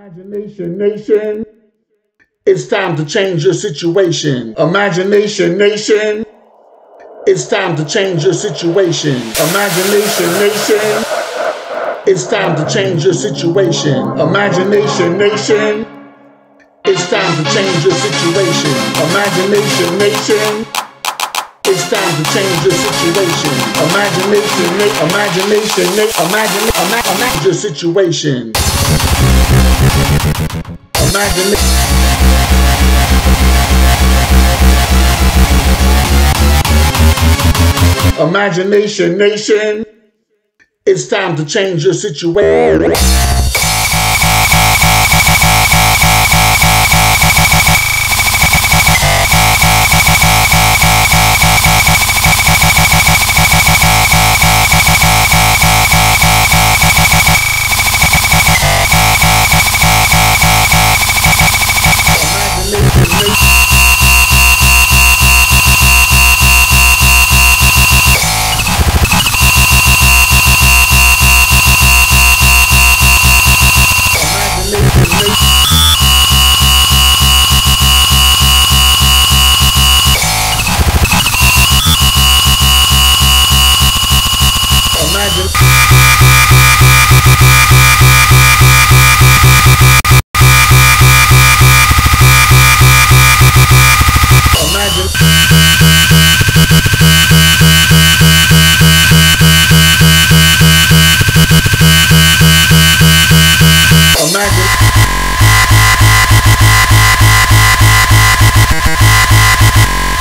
Imagination Nation, it's time to change your situation. Imagination Nation, it's time to change your situation. Imagination Nation, it's time to change your situation. Imagination Nation, it's time to change your situation. Imagination Nation, it's time to change your situation. Imagination your situation. Imagination Nation, it's time to change your situation. Imagine.